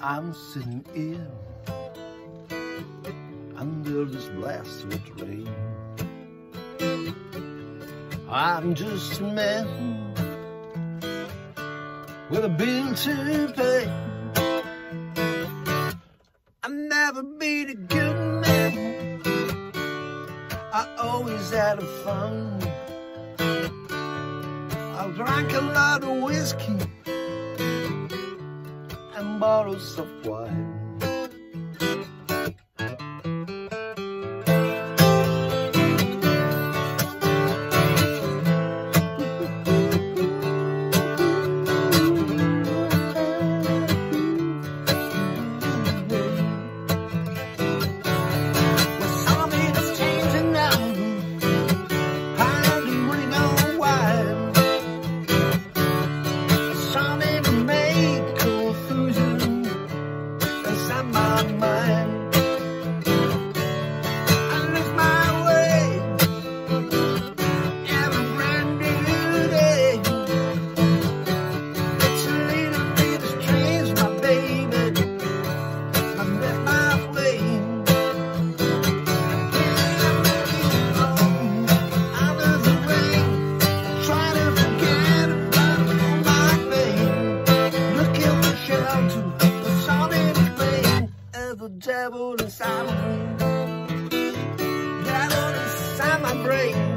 I'm sitting in under this blasted rain. I'm just a man with a bill to pay. I've never been a good man, I always had a fun. I drank a lot of whiskey and bottles of wine. The devil inside my brain, devil inside my brain.